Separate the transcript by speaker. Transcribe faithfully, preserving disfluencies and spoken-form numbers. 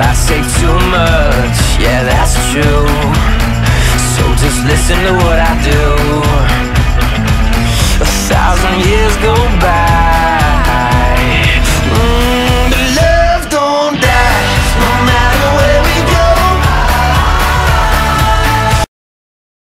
Speaker 1: I say too much, yeah, that's true. So just listen to what I do.